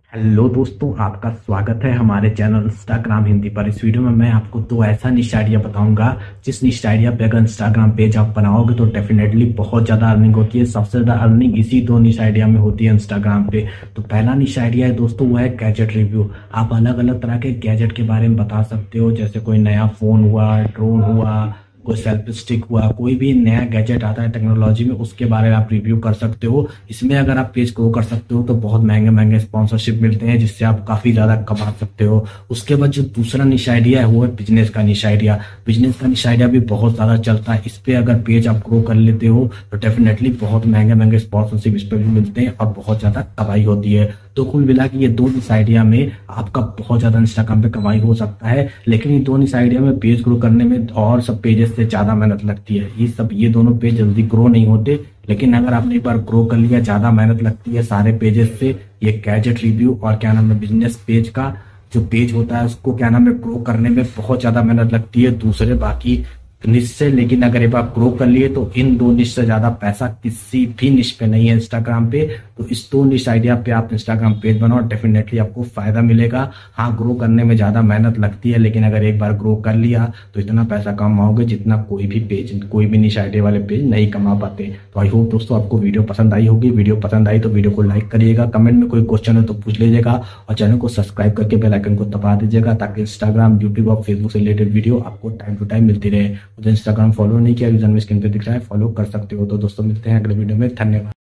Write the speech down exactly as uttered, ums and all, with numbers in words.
Hello दोस्तों, आपका स्वागत है हमारे चैनल इंस्टाग्राम हिंदी पर। इस वीडियो में मैं आपको दो ऐसा निश आइडिया बताऊंगा जिस निश आइडिया पे अगर इंस्टाग्राम पेज आप बनाओगे तो डेफिनेटली बहुत ज़्यादा अर्निंग होती है। सबसे ज़्यादा अर्निंग इसी दो निश आइडिया में होती है इंस्टाग्राम पे। तो पहला निश आइडिया है दोस्तों, वो है गैजेट रिव्यू। आप अलग अलग तरह के गैजेट के बारे में बता सकते हो, जैसे कोई नया फ़ोन हुआ, ड्रोन हुआ, कोई सेल्फी स्टिक हुआ, कोई भी नया गैजेट आता है टेक्नोलॉजी में, उसके बारे में आप रिव्यू कर सकते हो। इसमें अगर आप पेज ग्रो कर सकते हो तो बहुत महंगे महंगे स्पॉन्सरशिप मिलते हैं, जिससे आप काफी ज्यादा कमा सकते हो। उसके बाद जो दूसरा निश आइडिया है वो है बिजनेस का निश आइडिया। बिजनेस का निश आइडिया भी बहुत ज्यादा चलता है। इस पे अगर पेज आप ग्रो कर लेते हो तो डेफिनेटली बहुत महंगे महंगे स्पॉन्सरशिप इस पे भी मिलते हैं और बहुत ज्यादा कमाई होती है। तो कुल मिला के ये दो निश आइडिया में आपका बहुत ज्यादा इंस्टाग्राम पे कमाई हो सकता है। लेकिन ये दो निश आइडिया में पेज ग्रो करने में और सब पेजेस से ज्यादा मेहनत लगती है। ये सब ये दोनों पेज जल्दी ग्रो नहीं होते, लेकिन अगर आपने एक बार ग्रो कर लिया, ज्यादा मेहनत लगती है सारे पेजेस से। ये गैजेट रिव्यू और क्या नाम है बिजनेस पेज का जो पेज होता है उसको क्या नाम है ग्रो करने में बहुत ज्यादा मेहनत लगती है दूसरे बाकी निश से। लेकिन अगर एक बार ग्रो कर लिए तो इन दो निश से ज्यादा पैसा किसी भी निश पे नहीं है इंस्टाग्राम पे। तो इस दो निश आइडिया पे आप इंस्टाग्राम पेज बनाओ, डेफिनेटली आपको फायदा मिलेगा। हाँ, ग्रो करने में ज्यादा मेहनत लगती है, लेकिन अगर एक बार ग्रो कर लिया तो इतना पैसा कमाओगे जितना कोई भी पेज कोई भी निश आइडिया वाले पेज नहीं कमा पाते। तो आई होप दोस्तों आपको वीडियो पसंद आई होगी। वीडियो पसंद आई तो वीडियो को लाइक करिएगा, कमेंट में कोई क्वेश्चन है तो पूछ लीजिएगा, और चैनल को सब्सक्राइब करके बेल आइकन को दबा दीजिएगा ताकि इंस्टाग्राम, यूट्यूब और फेसबुक से रिलेटेड वीडियो आपको टाइम टू टाइम मिलती रहे। मुझे इंस्टाग्राम फॉलो नहीं किया, यूजर में स्क्रीन पे दिख रहा है, फॉलो कर सकते हो। तो दोस्तों मिलते हैं अगले वीडियो में। धन्यवाद।